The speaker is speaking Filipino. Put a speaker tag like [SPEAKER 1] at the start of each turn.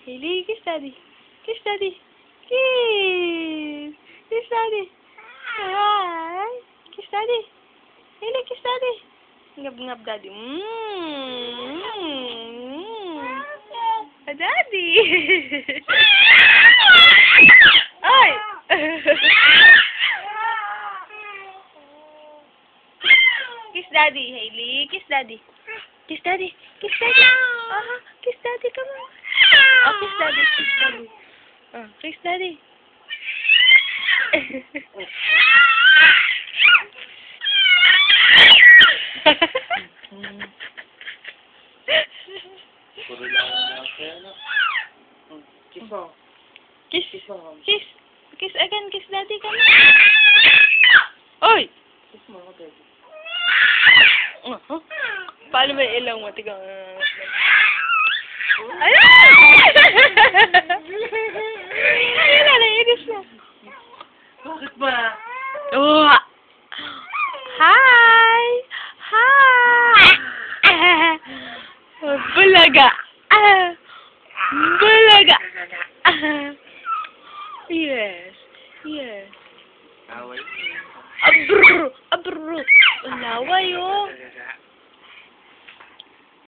[SPEAKER 1] Hailey, kiss daddy. Kiss daddy. Kiss. Kiss daddy. Hi. Kiss daddy. Hailey, kiss daddy. Ngab-ngab daddy. Daddy. Ay. Kiss daddy, Hailey. Kiss daddy. Kiss daddy. Kiss daddy. Kiss daddy, come on. Oh, kiss daddy. Kiss daddy. Kiss daddy.
[SPEAKER 2] Puro lang ang kaya na. Kiss mo.
[SPEAKER 1] Kiss.
[SPEAKER 2] Kiss mo.
[SPEAKER 1] Kiss. Kiss again. Kiss daddy, come on. Oy!
[SPEAKER 2] Kiss mo, baby.
[SPEAKER 1] Paano ba yung ilaw mo? Tigang. Ayun! Ayun na, naiinis na.
[SPEAKER 2] Bakit ba?
[SPEAKER 1] Oh! Hi! Hi! Bulaga! Bulaga! Yes. Yes.
[SPEAKER 2] Away.
[SPEAKER 1] Abro! Abro! Laway, oh!